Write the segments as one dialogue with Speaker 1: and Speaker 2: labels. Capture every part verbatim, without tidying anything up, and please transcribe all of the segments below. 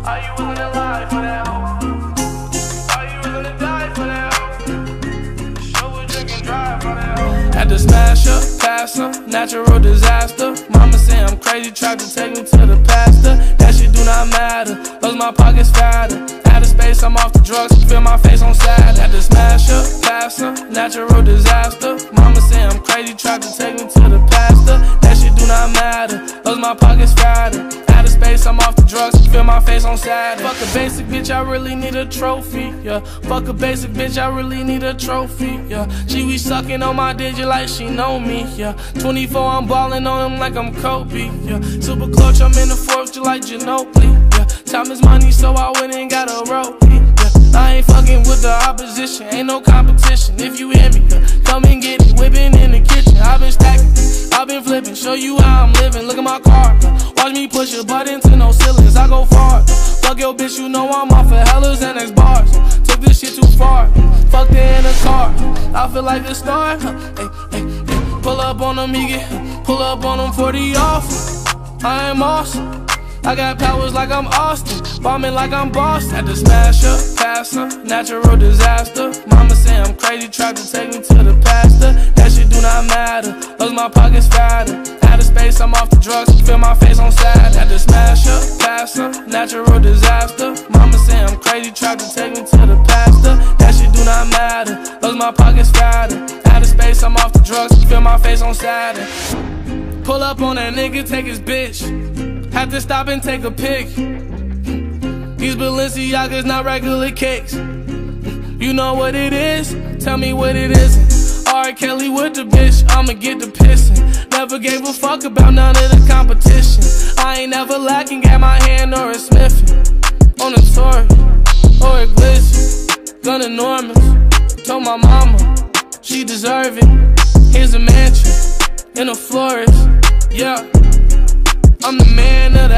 Speaker 1: Are you willing to lie for that hoe? Are you willing to die for that hoe? Show a drink and drive for that hoe. Had to smash her, pass her, natural disaster. Mama say I'm crazy, tried to take me to the pastor. That shit do not matter, cause my pocket's fatter. Out of space, I'm off the drugs, feel my face on Saturn. Had to smash her, pass her, natural disaster. Mama say I'm crazy, tried to take me to the pastor. That shit do not matter, cause my pocket's fatter. Out of space, I'm off the drugs, feel my face on Saturn. Fuck a basic bitch, I really need a trophy, yeah. Fuck a basic bitch, I really need a trophy, yeah. She be sucking on my digit like she know me, yeah. twenty-four, I'm ballin' on him like I'm Kobe, yeah. Super clutch, I'm in the fourth, just like Ginobili, yeah. Time is money, so I went and got a roadie, yeah. I ain't fucking with the opposition, ain't no competition. If you hear me, yeah, come and get it, whipping in the kitchen. I've been stacking, I've been flipping, show you how I'm living. Look at my car, yeah. Watch me push a button to no ceilings, I go far, yeah. Fuck your bitch, you know I'm off of Hellas and X bars, yeah. Took this shit too far, yeah. Fucked her in a car, yeah. I feel like a star, yeah. Hey, hey, hey. Pull up on them, he get, pull up on them forty off. I am awesome, I got powers like I'm Austin, bombing like I'm Boston. Had to smash her, pass her, natural disaster. Mama say I'm crazy, tried to take me to the pastor. That shit do not matter, cause my pocket's fatter. Out of space, I'm off the drugs, feel my face on Saturn. Had to smash her, pass her, natural disaster. Mama say I'm crazy, tried to take me to the pastor. That shit do not matter, cause my pocket's fatter. Out of space, I'm off the drugs, feel my face on Saturn. Pull up on that nigga, take his bitch. Had to stop and take a pic. These Balenciagas not regular kicks. You know what it is? Tell me what it isn't. R. Kelly with the bitch, I'ma get the pissin'. Never gave a fuck about none of the competition. I ain't never lacking, got my hand or a Smithy. On a tour, or a glitch. Gun enormous, told my mama, she deserve it. Here's a mansion, in a florist, yeah. I'm the man of the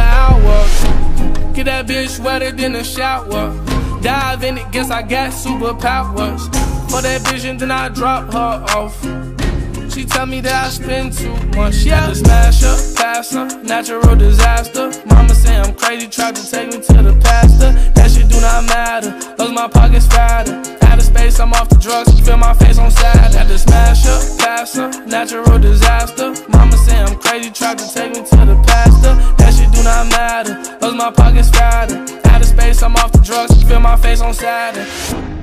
Speaker 1: hour. Get that bitch wetter than a shower. Dive in it, guess I got superpowers. For that vision, then I drop her off. She tell me that I spend too much. She had to smash her, pass her, natural disaster. Mama say I'm crazy, tried to take me to the pastor. That shit do not matter, cause my pocket's fatter. Out of space, I'm off the drugs, feel my face on Saturn. Had to smash her, pass her, natural disaster. Mama say I'm crazy, tried to take me to the pastor. That shit do not matter, cause my pocket's fatter. Out of space, I'm off the drugs, feel my face on Saturn.